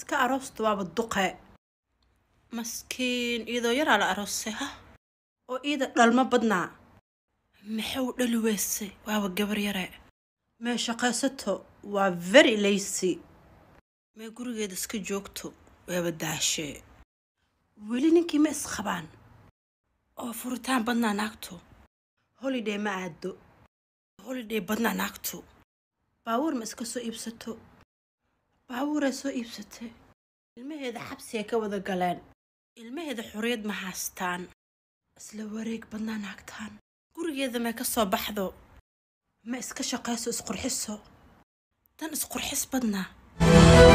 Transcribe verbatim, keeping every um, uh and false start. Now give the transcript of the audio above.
iska aroosta waaba duqe maskiin iyadoo yaraa la aroosay ha oo iyada dhalma badnaa maxuu dhali weysay waaba gabar yare mee shaqaysato waa very lazy mee gurigeeda iska joogto waaba daashee weli ninkii ma isqabaan oo furitaan badnaa naagto holiday ma aado holiday badnaa naagto baawur ma iska soo iibsato baawuray soo iibsatay ilmaheeda xabsiga ka wada galeen ilmaheeda xuriyad ma haystaan isla wareeg badnaa naagtaan gurigeeda ma ka soo baxdo ma iska shaqayso isqurxiso tan isqurxis badnaa